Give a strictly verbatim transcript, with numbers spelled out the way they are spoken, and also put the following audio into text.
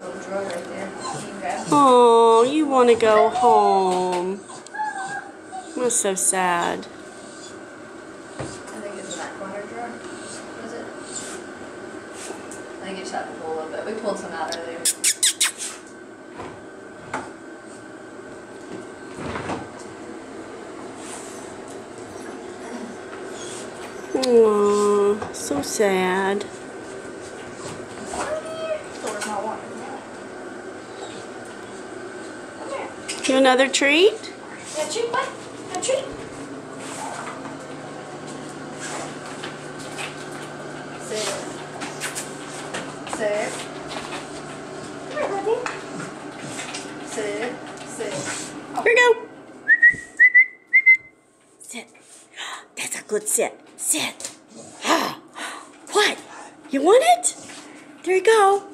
Oh, you want to go home. That's so sad. I think it's in that corner drawer. Was it? I think you just have to pull a little bit. We pulled some out earlier. Aww, so sad. You another treat? Yeah, treat, what? A treat? Sit. Sit. Come here, buddy. Sit. Sit. Oh. Here we go. Sit. That's a good sit. Sit. What? You want it? There you go.